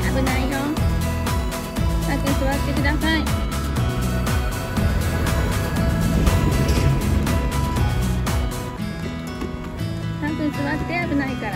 危ないよ。さっくん座ってください。さっくん座って危ないから。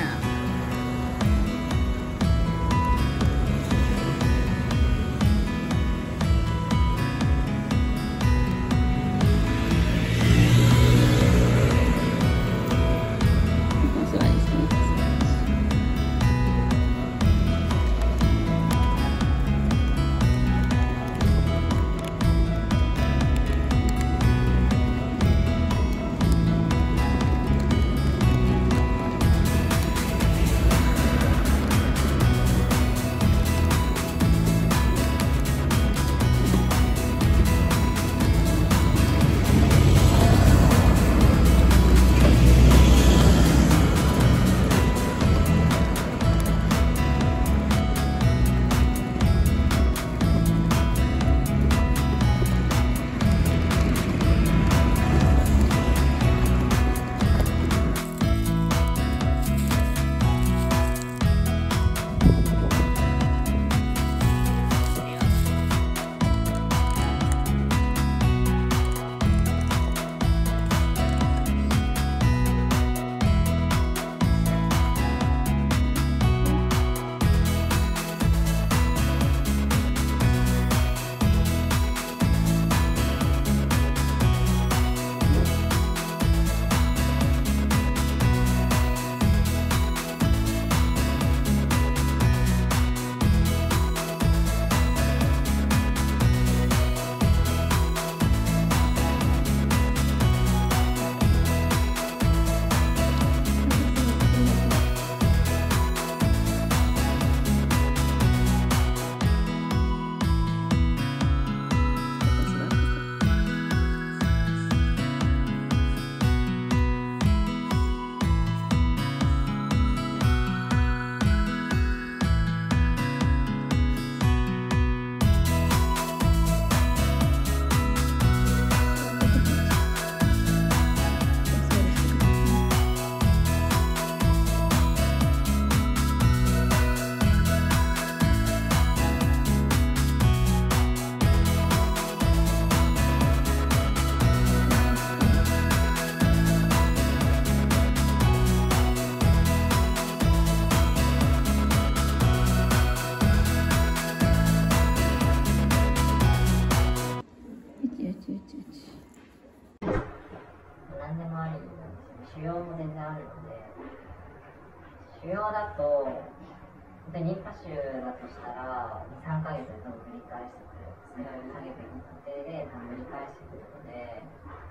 何でもありなんですよ。腫瘍も全然あるので、腫瘍だとリンパ腫だとしたら2、3ヶ月で多分繰り返してくる、ステロイド下げていく過程で多分繰り返してくるので、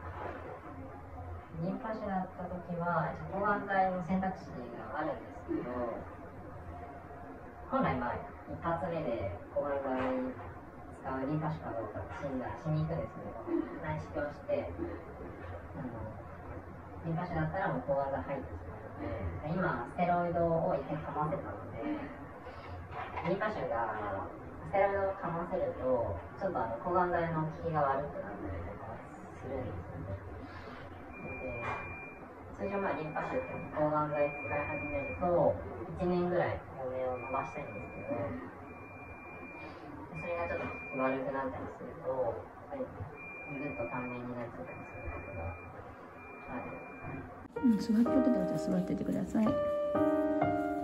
リンパ腫だった時は抗がん剤の選択肢があるんですけど、本来一発目で抗がん剤使うリンパ腫かどうか診断しに行くんですけど、内視鏡してリンパ腫だったらもう抗がん剤入ってしまうので、今ステロイドを一回かませたので、リンパ腫がステロイドをかませるとちょっと抗がん剤の効きが悪くなったりとかするんですよね。で、通常リンパ腫って抗がん剤使い始めると1年ぐらい余命を伸ばしたいんですけど、それがちょっと悪くなったりするとぐっと短命になっちゃったりすることがある。 座ってるけど、じゃあ座っててください。